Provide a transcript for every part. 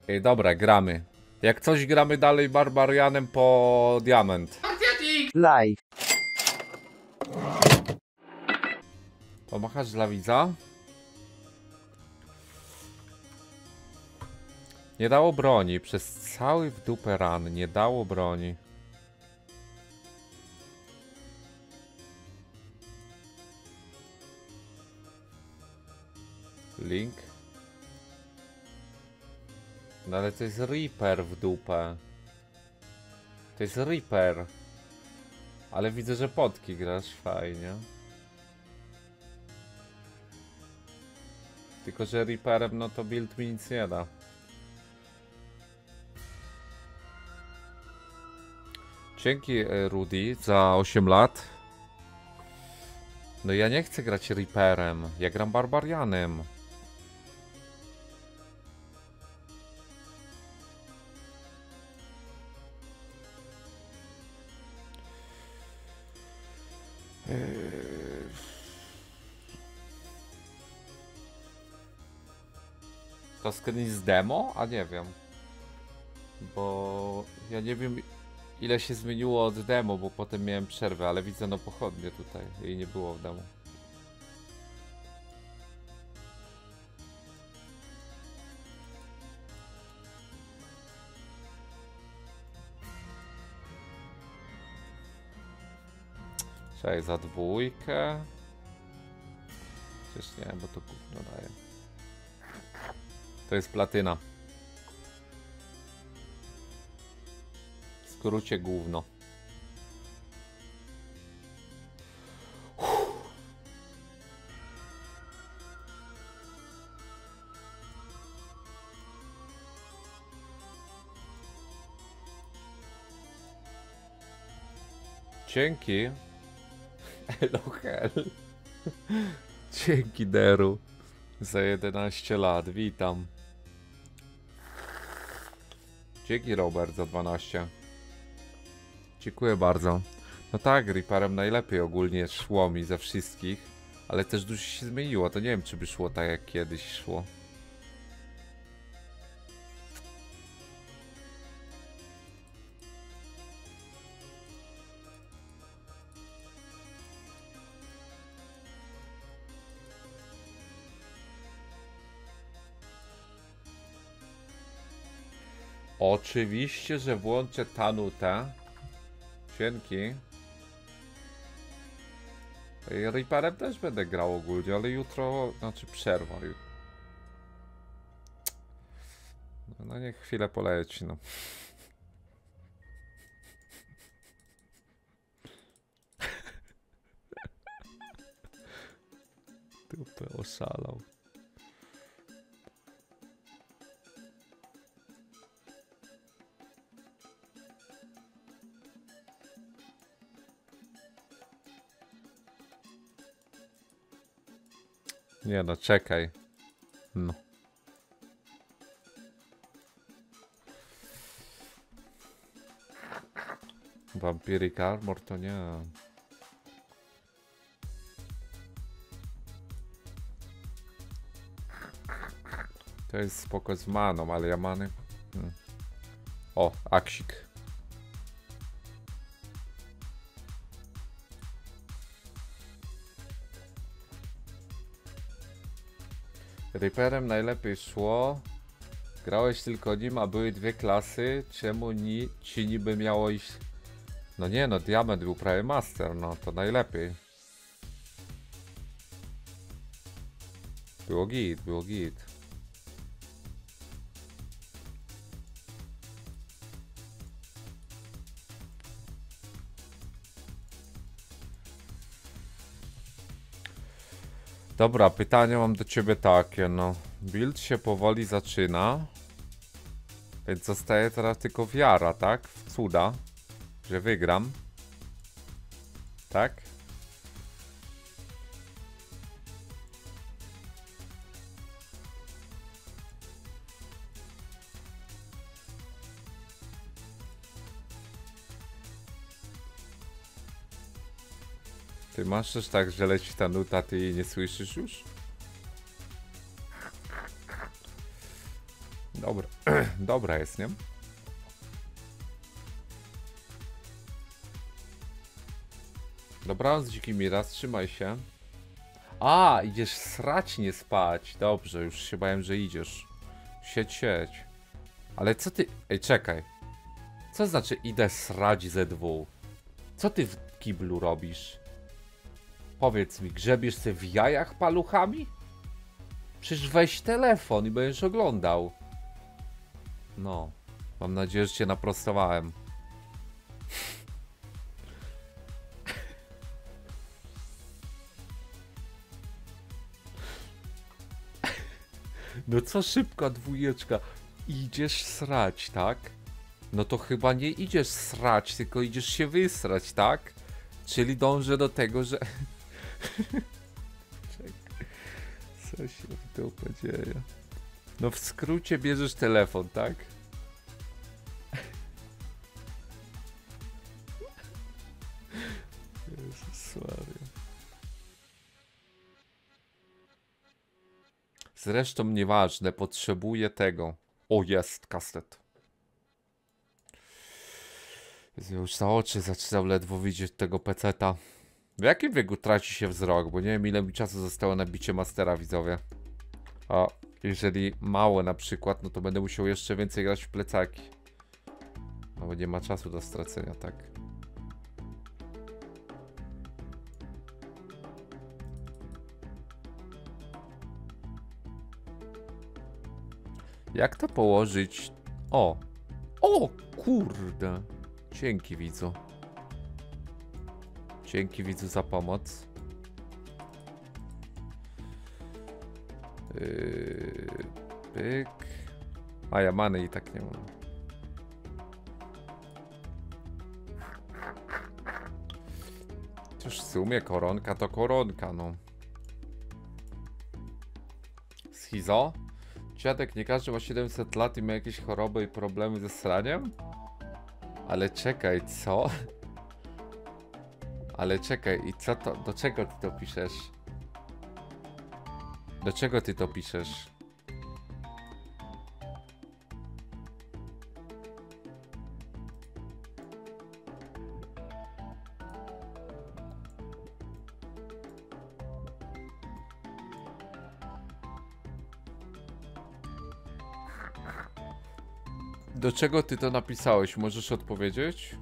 Ej, dobra, gramy. Jak coś gramy dalej Barbarianem po diament. Live. Pomachasz dla widza? Nie dało broni. Przez cały w dupę ran nie dało broni. Link? No ale to jest Reaper w dupę. To jest Reaper. Ale widzę, że potki grasz fajnie. Tylko, że Reaperem no to build mi nic nie da. Dzięki Rudy za 8 lat. No ja nie chcę grać Reaperem. Ja gram Barbarianem. To screen z demo? A nie wiem. Bo ja nie wiem ile się zmieniło od demo, bo potem miałem przerwę, ale widzę no pochodnie tutaj. Jej nie było w demo. Czekaj, za dwójkę. Przecież nie, bo to gówno daje. To jest platyna. W skrócie gówno. Dzięki. Elohel. Dzięki Deru. Za 11 lat, witam. Dzięki Robert za 12. Dziękuję bardzo. No tak, Reaperem najlepiej ogólnie szło mi ze wszystkich. Ale też dużo się zmieniło, to nie wiem czy by szło tak jak kiedyś szło. Oczywiście, że włączę Tanutę. Dzięki. Reaperem też będę grał ogólnie, ale jutro, znaczy przerwa. No niech chwilę poleci, no. Dupę oszalał. Nie no, czekaj. No. Vampiric Armor to nie. To jest spoko z maną, ale ja many... O, aksik. Reaperem najlepiej szło. Grałeś tylko nim, a były dwie klasy. Czemu ci niby miało iść... No nie no, Diament był prawie master, no to najlepiej. Było git, było git. Dobra, pytanie mam do ciebie takie, no. Build się powoli zaczyna. Więc zostaje teraz tylko wiara, tak? W cuda. Że wygram. Tak? Ty masz też tak, że leci ta nuta, ty jej nie słyszysz już? Dobra. Dobra jest, nie? Dobranoc, dziki Miras, trzymaj się. A, idziesz srać, nie spać. Dobrze, już się bałem, że idziesz. Siedź. Ale co ty... Ej, czekaj. Co znaczy idę srać ze dwóch? Co ty w kiblu robisz? Powiedz mi, grzebiesz sobie w jajach paluchami? Przecież weź telefon i będziesz oglądał. No. Mam nadzieję, że cię naprostowałem. No co szybka dwójeczka. Idziesz srać, tak? No to chyba nie idziesz srać, tylko idziesz się wysrać, tak? Czyli dążę do tego, że... Co się w dupę dzieje? No w skrócie bierzesz telefon, tak? Jezus Maria. Zresztą nieważne, potrzebuję tego. O, jest kaset. Jezu, już na oczy zaczynam ledwo widzieć tego peceta. W jakim wieku traci się wzrok? Bo nie wiem, ile mi czasu zostało na bicie mastera, widzowie. A jeżeli mało na przykład, no to będę musiał jeszcze więcej grać w plecaki. No bo nie ma czasu do stracenia, tak. Jak to położyć? O! O, kurde! Dzięki, widzu. Dzięki, widzu, za pomoc. Pyk. A ja many i tak nie mam. Przecież w sumie koronka to koronka, no. Schizo? Dziadek, nie każdy ma 700 lat i ma jakieś choroby i problemy ze sraniem? Ale czekaj, co? Ale czekaj, i co to? Do czego ty to piszesz? Do czego ty to piszesz? Do czego ty to napisałeś? Możesz odpowiedzieć?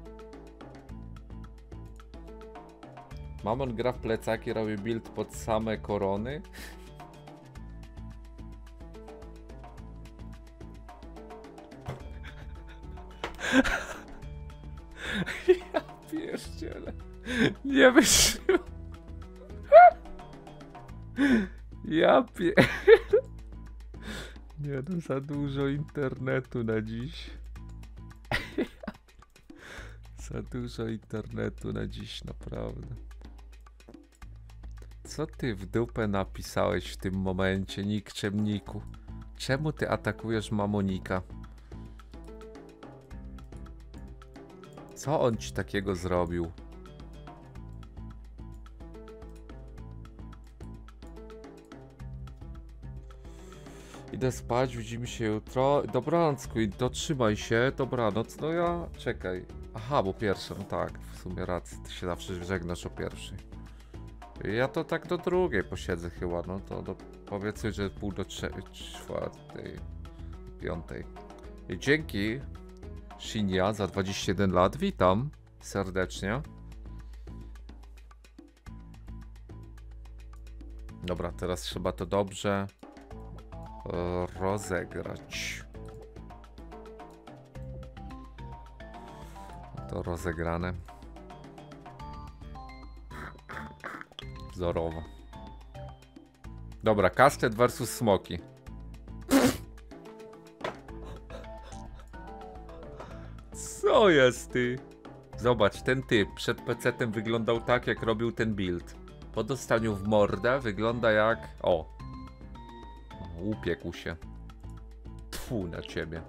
Mamon gra w plecaki, robi build pod same korony? Ja pierdzielę. Nie wyszło. Ja pierdzielę. Nie no, za dużo internetu na dziś. Za dużo internetu na dziś, naprawdę. Co ty w dupę napisałeś w tym momencie, nikczemniku? Czemu ty atakujesz Mamonika? Co on ci takiego zrobił? Idę spać, widzimy się jutro. Dobranoc, Queen, dotrzymaj się. Dobranoc, no ja... Czekaj. Aha, bo pierwsza, no tak, w sumie racja, ty się zawsze żegnasz o pierwszej. Ja to tak do drugiej posiedzę chyba, no to powiedzmy, że pół do czwartej, piątej. I dzięki Shinya za 21 lat, witam serdecznie. Dobra, teraz trzeba to dobrze rozegrać. To rozegrane. Wzorowo. Dobra, Kastet versus Smoki. Co jest ty? Zobacz, ten typ przed PC-tem wyglądał tak, jak robił ten build. Po dostaniu w mordę wygląda jak... O! Upiekł się. Tfu na ciebie.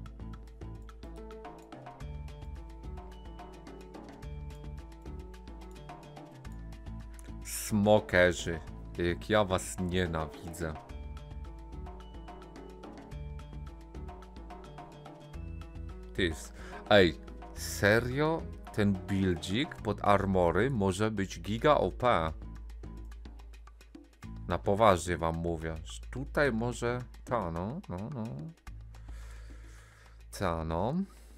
Smokerzy. Jak ja was nienawidzę. Ty, ej, serio? Ten buildzik pod armory może być giga OP. Na poważnie wam mówię. Tutaj może... Ta no. Ta no.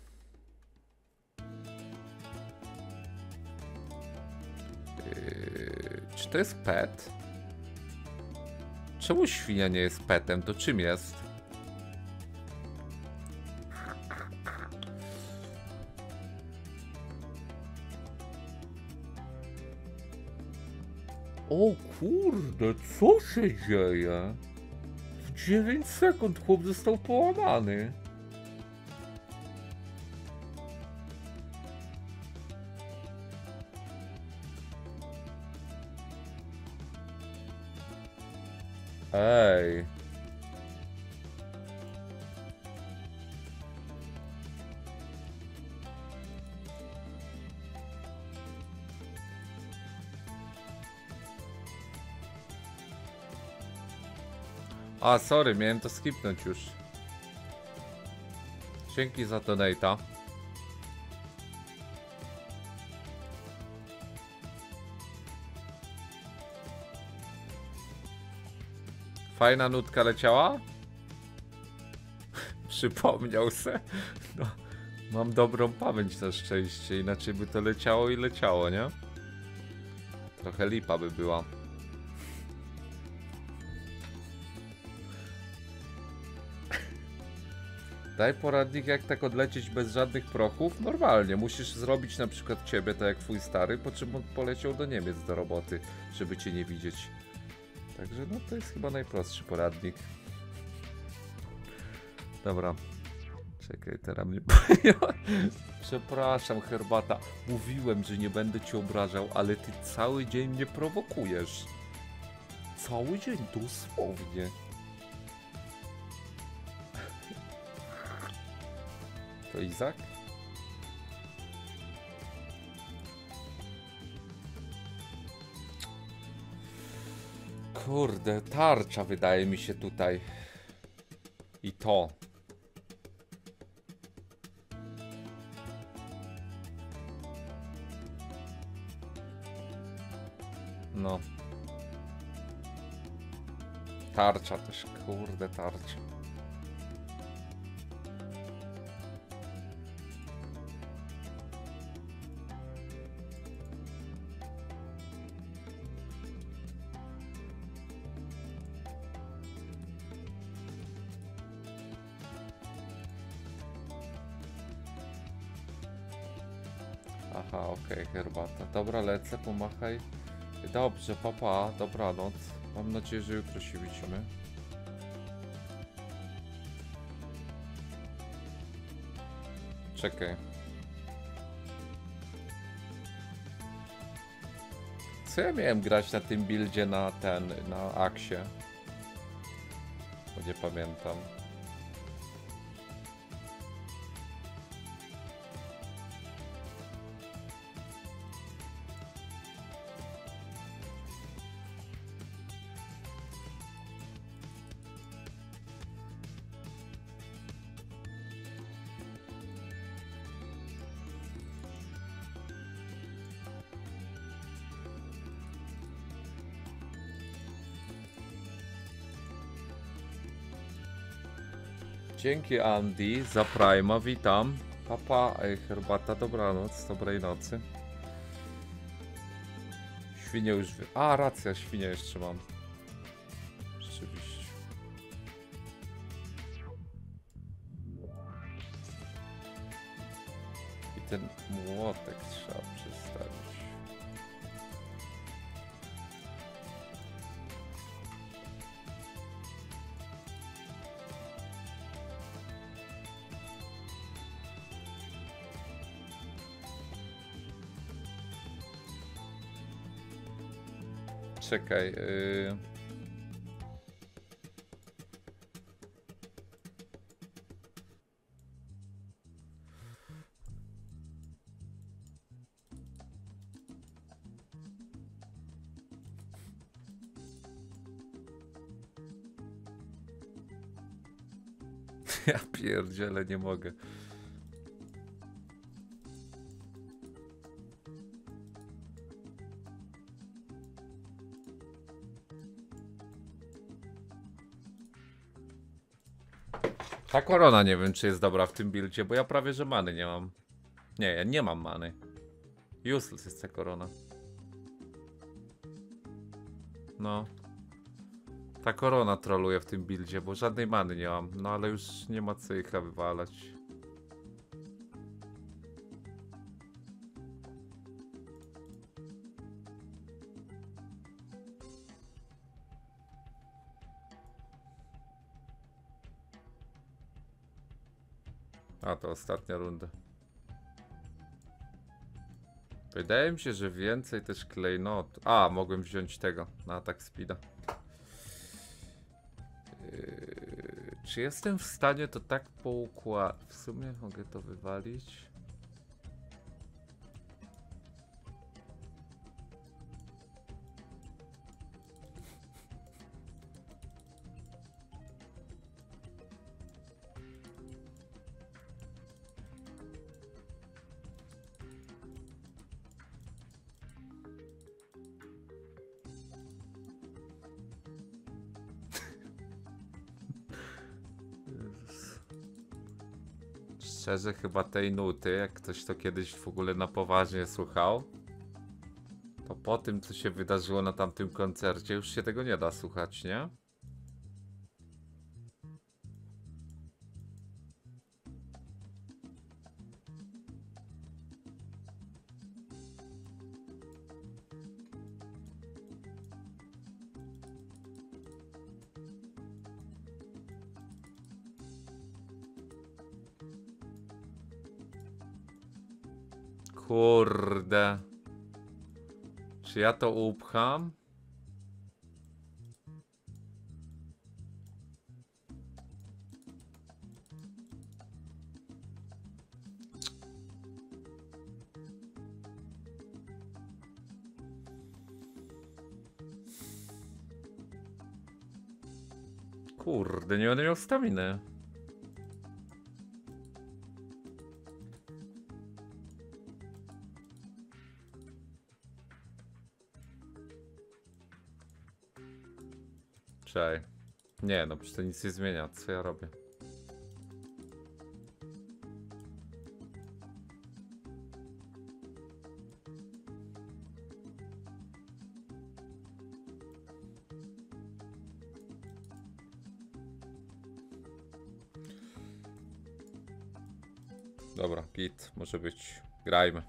Czy to jest pet? Czemu świnia nie jest petem? To czym jest? O kurde, co się dzieje? W 9 sekund chłop został połamany. Ej. A, sorry, miałem to skipnąć już. Dzięki za donate'a. Fajna nutka leciała? Przypomniał se. No, mam dobrą pamięć na szczęście, inaczej by to leciało i leciało, nie? Trochę lipa by była. Daj poradnik, jak tak odlecieć bez żadnych prochów. Normalnie, musisz zrobić na przykład ciebie, tak jak twój stary, po czym on poleciał do Niemiec do roboty, żeby cię nie widzieć. Także no to jest chyba najprostszy poradnik. Dobra. Czekaj, teraz mnie... Przepraszam, herbata. Mówiłem, że nie będę cię obrażał, ale ty cały dzień mnie prowokujesz. Cały dzień, dosłownie. To Izak? Kurde, tarcza wydaje mi się tutaj. I to. No. Tarcza też, kurde, tarcza. Aha, okej, herbata. Dobra, lecę, pomachaj. Dobrze, papa, dobranoc. Mam nadzieję, że jutro się widzimy. Czekaj. Co ja miałem grać na tym buildzie na Axie? Bo nie pamiętam. Dzięki Andy za Prima, witam. Papa, ej, herbata, dobranoc, dobrej nocy. Świnie już A, racja, świnie jeszcze mam. Rzeczywiście. I ten młotek trzeba przestawić. Czekaj. Ja pierdzielę, nie mogę. Ta korona nie wiem, czy jest dobra w tym buildzie, bo ja prawie, że many nie mam. Nie, ja nie mam many. Useless jest ta korona. No. Ta korona troluje w tym buildzie, bo żadnej many nie mam. No ale już nie ma co ich wywalać. A, to ostatnia runda. Wydaje mi się, że więcej też klejnot. A, mogłem wziąć tego na atak speeda. Czy jestem w stanie to tak poukładać? W sumie mogę to wywalić. Szczerze, chyba tej nuty, jak ktoś to kiedyś w ogóle na poważnie słuchał, to po tym, co się wydarzyło na tamtym koncercie, już się tego nie da słuchać, nie? Kurde. Czy ja to upcham? Kurde, nie będę miał staminy. Czekaj. Nie, no przecież to nic nie zmienia. Co ja robię? Dobra, git, może być. Grajmy.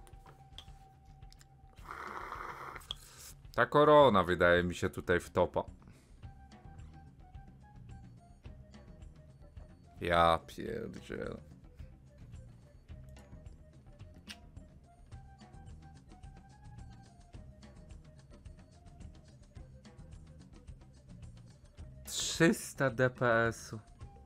Ta korona wydaje mi się tutaj w topa. Ja pierdzielę. Trzysta DPS-u.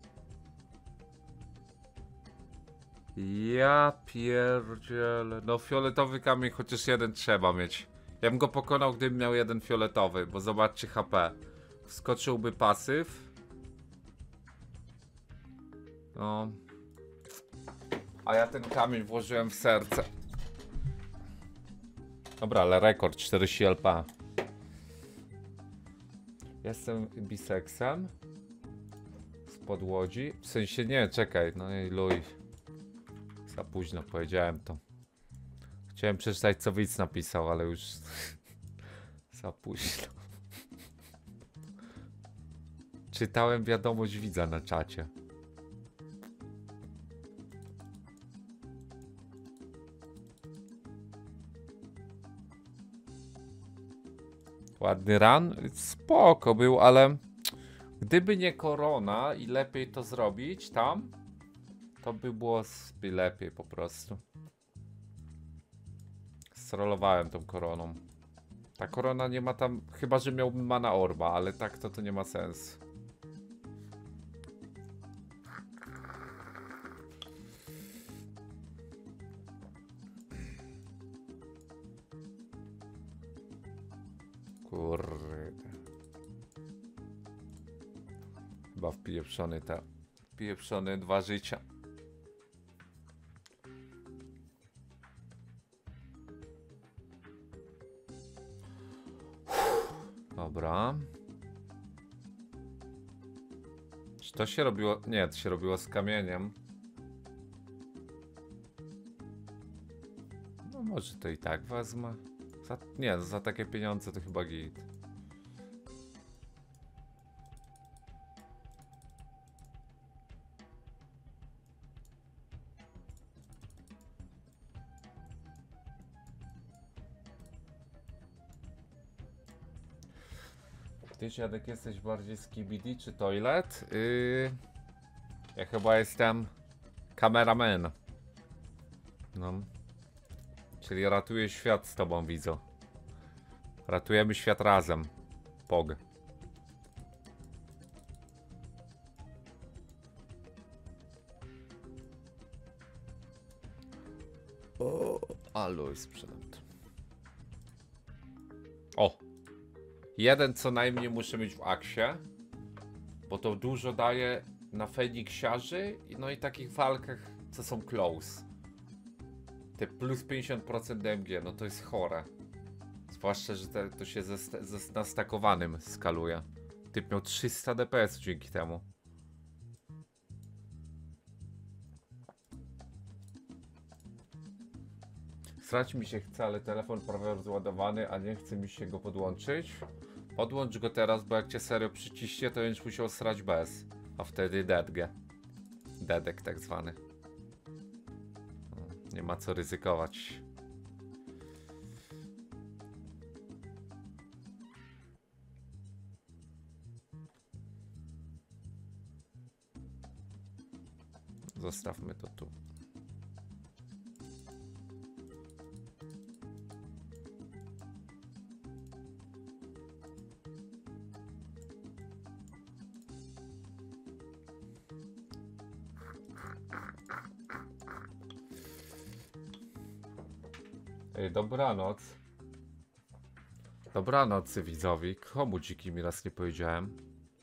Ja pierdzielę. No fioletowy kamień chociaż jeden trzeba mieć. Ja bym go pokonał, gdybym miał jeden fioletowy, bo zobaczcie HP. Wskoczyłby pasyw. No. A ja ten kamień włożyłem w serce. Dobra, ale rekord 40 LP. Jestem biseksem. Spod łodzi. W sensie nie, czekaj. No i luj. Za późno powiedziałem to. Chciałem przeczytać, co widz napisał, ale już za późno. Czytałem wiadomość widza na czacie. Ładny run? Spoko był, ale gdyby nie korona i lepiej to zrobić tam, to by było lepiej po prostu. Strollowałem tą koroną. Ta korona nie ma tam, chyba że miałbym mana orba, ale tak to nie ma sensu. Kurde. Chyba wpieprzony ta. Wpieprzony 2 życia. Dobra. To się robiło... Nie, to się robiło z kamieniem. No może to i tak wezmę. Nie, za takie pieniądze to chyba git. Ty, Dziadek, jesteś bardziej skibidi czy toilet? Ja chyba jestem kameraman. No. Czyli ratuję świat z tobą, widzę. Ratujemy świat razem. Pog. O, aloj sprzedam to. O! Jeden co najmniej muszę mieć w aksie, bo to dużo daje na Feniksiarzy, no i takich walkach, co są close. Te plus 50% DMG, no to jest chore. Zwłaszcza, że to się ze nastakowanym skaluje. Typ miał 300 DPS dzięki temu. Srać mi się chce, ale telefon prawie rozładowany, a nie chce mi się go podłączyć. Podłącz go teraz, bo jak cię serio przyciśnie, to będziesz musiał srać bez. A wtedy dedgę. Dedek tak zwany. Nie ma co ryzykować. Zostawmy to tu. Dobranoc. Dobranoc, widzowie. Komu dziki mi raz nie powiedziałem?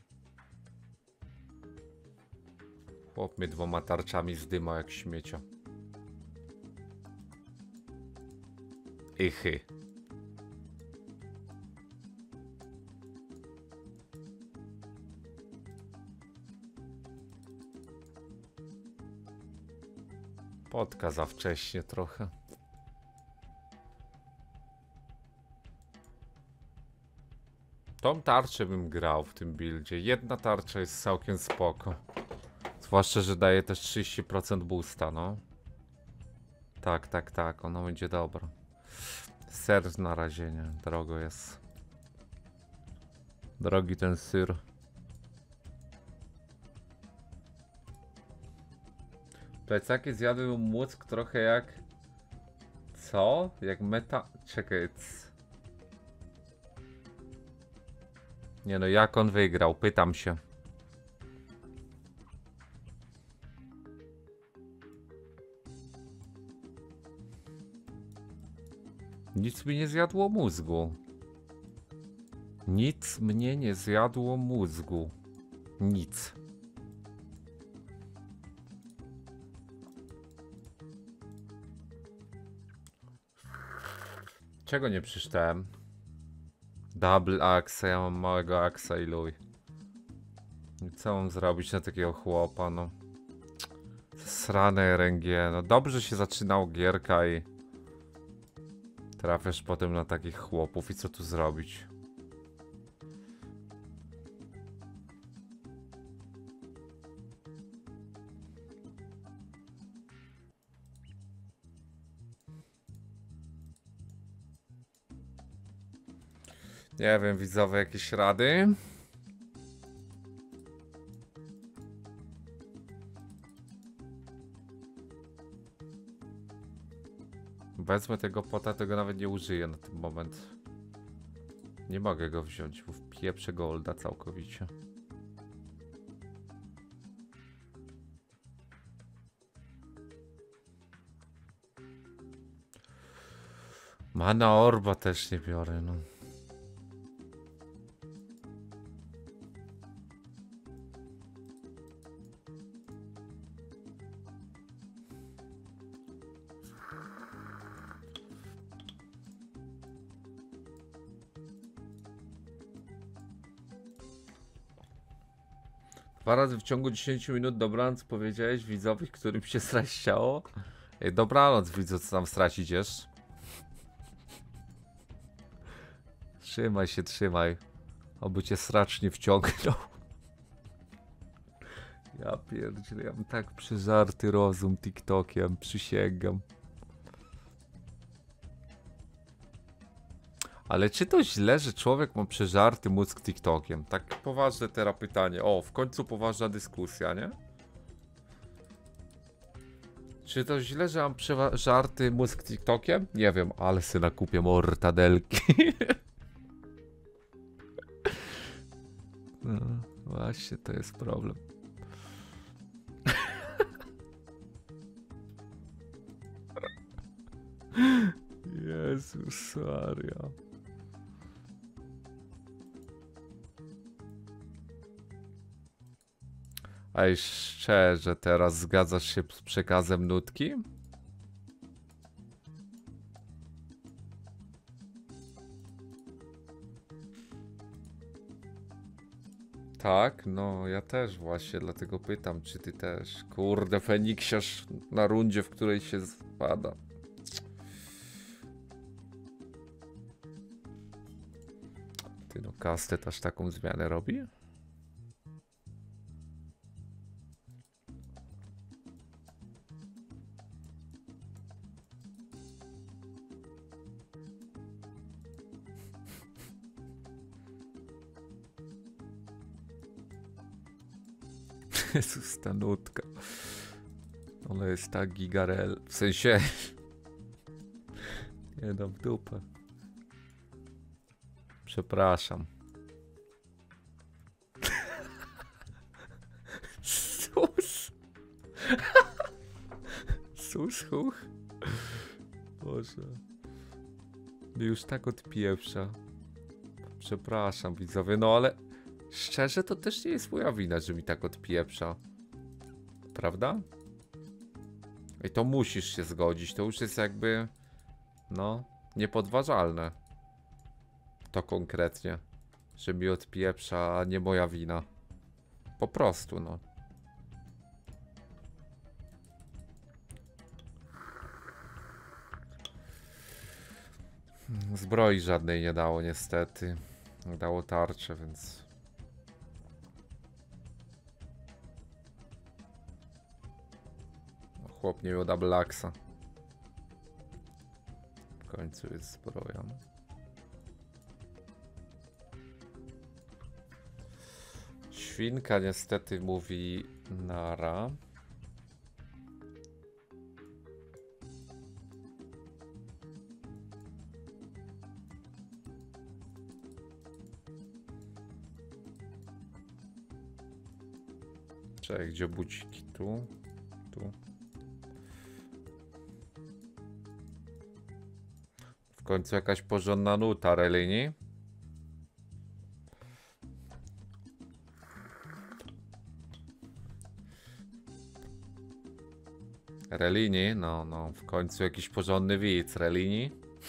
Chłop mnie 2 tarczami zdyma jak śmiecia. Ichy. Potka za wcześnie trochę. Tą tarczę bym grał w tym buildzie. Jedna tarcza jest całkiem spoko. Zwłaszcza, że daje też 30% boosta, no. Tak, tak, tak, ona będzie dobra. Ser na razie nie, drogo jest. Drogi ten syr. Plecaki zjadły mózg trochę jak... Co? Jak meta... Czekaj... Nie no, jak on wygrał? Pytam się. Nic mi nie zjadło mózgu. Nic mnie nie zjadło mózgu. Nic. Czego nie przeczytałem? Double axe, ja mam małego axa i luj. Co mam zrobić na takiego chłopa, no. Srane RNG, no dobrze się zaczynało gierka i... Trafiasz potem na takich chłopów i co tu zrobić? Nie wiem, widzowie, jakieś rady? Wezmę tego pota, tego nawet nie użyję na ten moment. Nie mogę go wziąć, bo wpieprzę golda całkowicie. Mana orba też nie biorę, no. 2 razy w ciągu 10 minut dobranoc powiedziałeś widzowi, którym się srać chciało. Ej, dobranoc widzu, co tam srać idziesz. Trzymaj się, trzymaj. Oby cię sracz nie wciągnął. Ja pierdzielę, ja mam tak przeżarty rozum TikTokiem, przysięgam. Ale czy to źle, że człowiek ma przeżarty mózg TikTokiem? Tak poważne teraz pytanie. O, w końcu poważna dyskusja, nie? Czy to źle, że mam przeżarty mózg TikTokiem? Nie wiem, ale sobie nakupię mortadelki. No, właśnie, to jest problem. Jezus Maria. Ej, szczerze, teraz zgadzasz się z przekazem nutki? Tak, no ja też właśnie, dlatego pytam, czy ty też. Kurde, Feniksiarz na rundzie, w której się spada. Ty no, Kastet aż taką zmianę robi? Jezus, ta nutka. Ona jest tak gigarel. W sensie... Nie no, w dupę. Przepraszam. Sus. Sus, huch. Boże. Mnie już tak odpieprza. Przepraszam widzowie, no ale... Szczerze, to też nie jest moja wina, że mi tak odpieprza. Prawda? I to musisz się zgodzić, to już jest jakby... No, niepodważalne. To konkretnie. Że mi odpieprza, a nie moja wina. Po prostu, no. Zbroi żadnej nie dało niestety. Dało tarczę, więc... Chłop nie miał double axa. W końcu jest zbroja. Świnka niestety mówi nara. Czekaj, gdzie buciki? Tu? Tu. W końcu jakaś porządna nuta, Relini. Relini, no, w końcu jakiś porządny widz, Relini.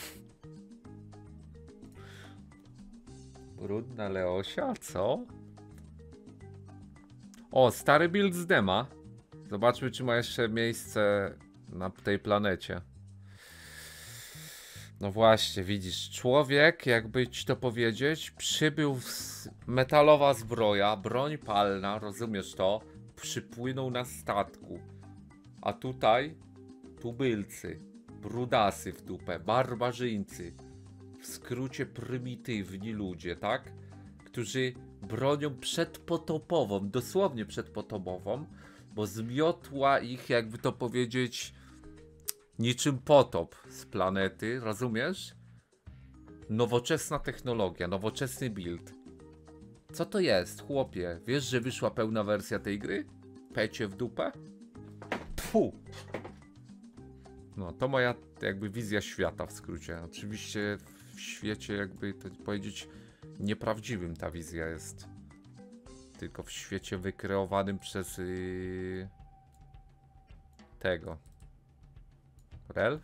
Brudna Leosia, co? O, stary build z dema. Zobaczmy, czy ma jeszcze miejsce na tej planecie. No właśnie, widzisz, człowiek, jakby ci to powiedzieć, przybył metalowa zbroja, broń palna, rozumiesz to? Przypłynął na statku. A tutaj tubylcy, brudasy w dupę, barbarzyńcy, w skrócie prymitywni ludzie, tak? Którzy bronią przedpotopową, dosłownie przedpotopową, bo zmiotła ich, jakby to powiedzieć, niczym potop z planety, rozumiesz? Nowoczesna technologia, nowoczesny build. Co to jest, chłopie? Wiesz, że wyszła pełna wersja tej gry? Pecie w dupę? Pfu. No, to moja jakby wizja świata w skrócie. Oczywiście w świecie, jakby to powiedzieć, nieprawdziwym ta wizja jest. Tylko w świecie wykreowanym przez tego. Rel?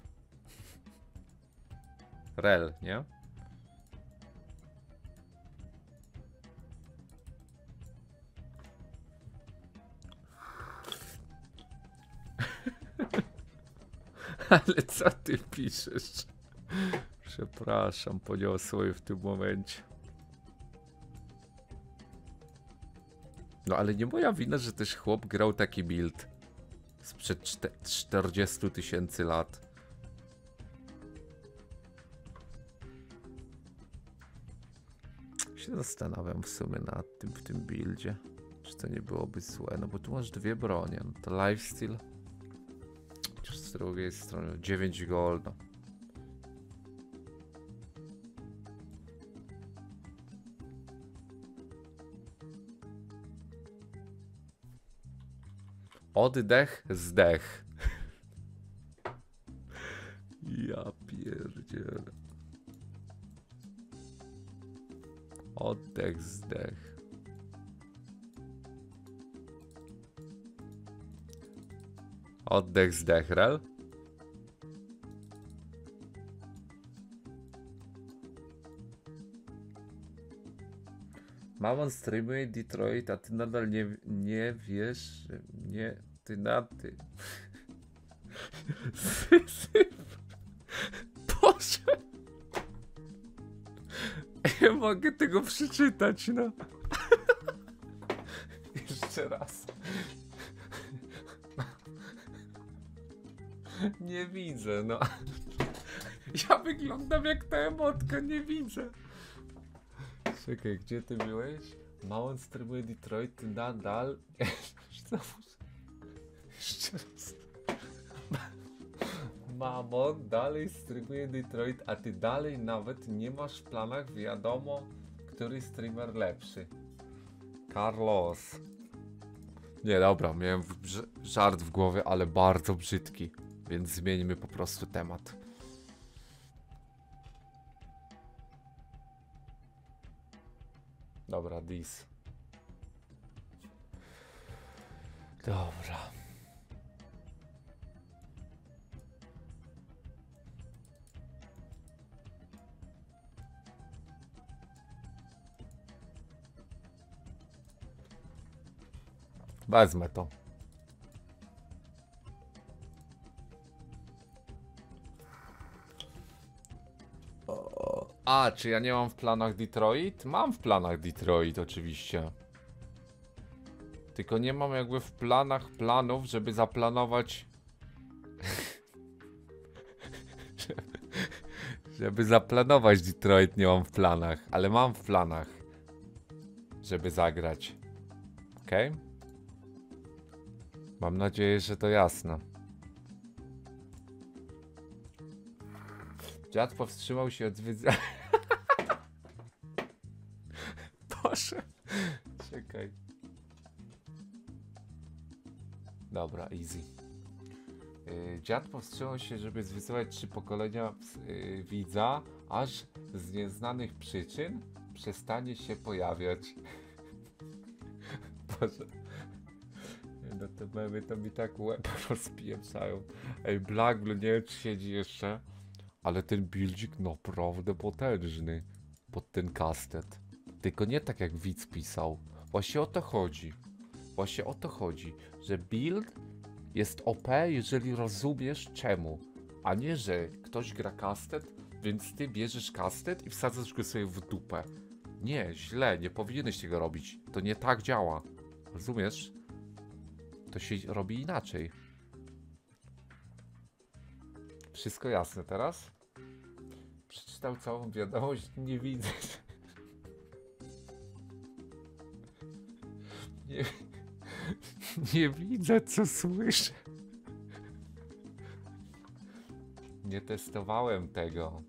Rel, nie? Ale co ty piszesz? Przepraszam, poniosło je w tym momencie. No ale nie moja wina, że też chłop grał taki build sprzed 40 000 lat. Się zastanawiam w sumie nad tym w tym buildzie. Czy to nie byłoby złe? No bo tu masz dwie bronie. No to lifesteal. Chociaż z drugiej strony 9 golda. Oddech, zdech. Ja pierdzielę. Oddech, zdech. Oddech, zdech, rel? Mamon streamuje Detroit, a ty nadal nie wiesz, nie, ty na ty. Boże. Nie mogę tego przeczytać, no. Jeszcze raz. Nie widzę, no. Ja wyglądam jak ta emotka, nie widzę. Czekaj, gdzie ty byłeś? Mamon streamuje Detroit, ty nadal... Jeszcze raz. Mamon dalej streamuje Detroit, a ty dalej nawet nie masz w planach wiadomo, który streamer lepszy. Carlos. Nie, dobra, miałem żart w głowie, ale bardzo brzydki, więc zmieńmy po prostu temat. Dobra, dis. Dobra. Wezmę to. A, czy ja nie mam w planach Detroit? Mam w planach Detroit oczywiście. Tylko nie mam jakby w planach planów, żeby zaplanować... żeby zaplanować Detroit nie mam w planach, ale mam w planach, żeby zagrać. Okej? Mam nadzieję, że to jasne. Dziad powstrzymał się od zwiedzania. Boże. Czekaj. Dobra, easy. Dziad powstrzymał się, żeby zwyzywać 3 pokolenia widza, aż z nieznanych przyczyn przestanie się pojawiać. Boże. No te memy to mi tak łeb rozpieprzają. Ej, Blackblue, nie wiem czy siedzi jeszcze, ale ten buildzik naprawdę potężny pod ten kastet. Tylko nie tak jak widz pisał. Właśnie o to chodzi. Właśnie o to chodzi, że build jest OP, jeżeli rozumiesz czemu. A nie, że ktoś gra kastet, więc ty bierzesz kastet i wsadzasz go sobie w dupę. Nie, źle, nie powinieneś tego robić. To nie tak działa. Rozumiesz? To się robi inaczej. Wszystko jasne teraz? Przeczytał całą wiadomość, nie widzę. Nie, nie widzę, co słyszę. Nie testowałem tego.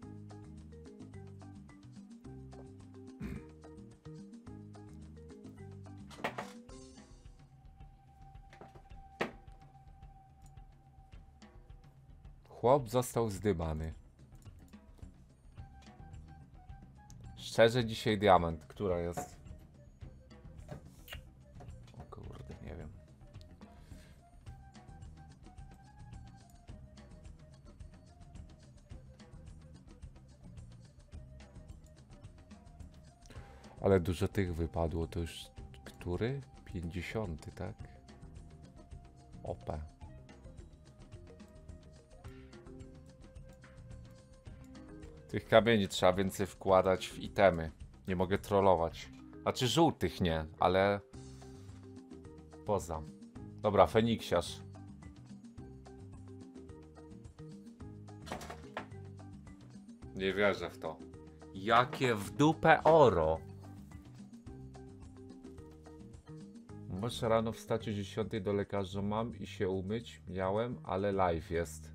Chłop został zdymany. Szczerze dzisiaj diament. Która jest? O kurde, nie wiem. Ale dużo tych wypadło. To już który? 50, tak? OP. Tych kamieni trzeba więcej wkładać w itemy. Nie mogę trollować. Znaczy żółtych nie, ale... Poza. Dobra, Feniksiarz. Nie wierzę w to. Jakie w dupę oro. Muszę rano wstać o 10 do lekarza mam i się umyć. Miałem, ale live jest.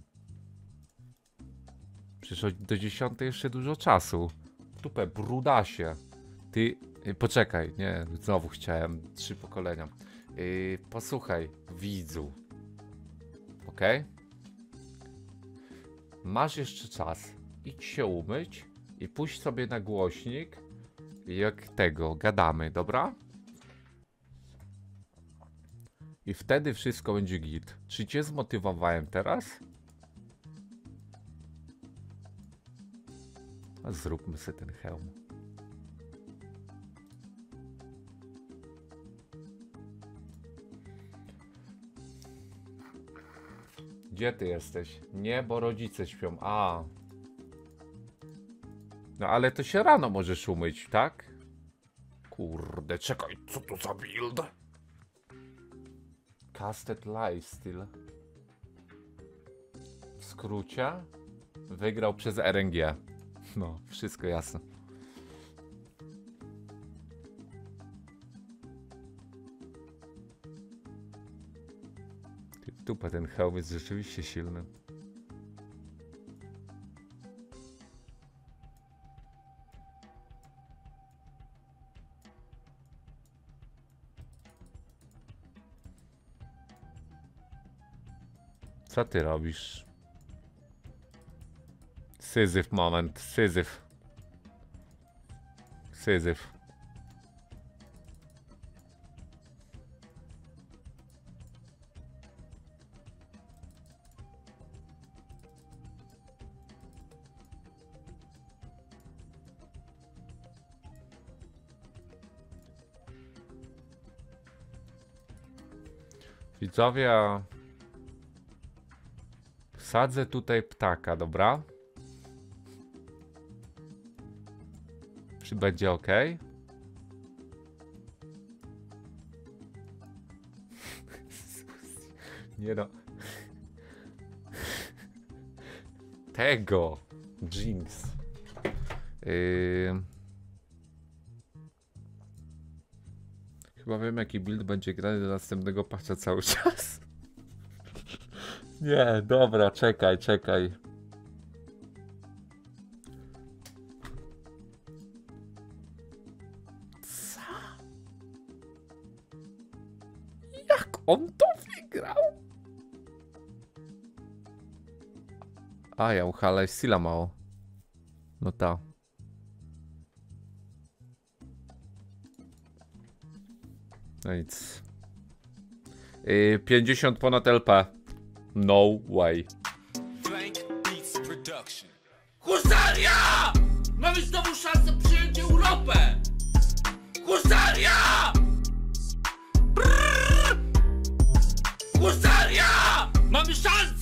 Przecież do 10 jeszcze dużo czasu. Dupę, brudasie. Ty, poczekaj, nie, znowu chciałem 3 pokolenia. Posłuchaj, widzu. Ok? Masz jeszcze czas. Idź się umyć i puść sobie na głośnik. Jak tego, gadamy, dobra? I wtedy wszystko będzie git. Czy cię zmotywowałem teraz? A zróbmy sobie ten hełm. Gdzie ty jesteś? Nie, bo rodzice śpią. A. No ale to się rano możesz umyć, tak? Kurde, czekaj, co to za build? Casted Lifestyle. W skrócie wygrał przez RNG. No, wszystko jasne. Dupa, ten hełm jest rzeczywiście silny. Co ty robisz? Syzyf moment, syzyf. Syzyf. Widzowie, wsadzę tutaj ptaka, dobra? Czy będzie ok? Nie no. Tego. Jinx. Chyba wiem jaki build będzie grany do następnego patcha cały czas. Nie, dobra, czekaj. Co? Jak on to wygrał? A, ja uchalę Sila mało. No ta. No nic. 50 ponad LP. No way. Husaria! Mamy znowu szansę przyjąć Europę! Husaria! Brrr! Husaria! Mamy szansę!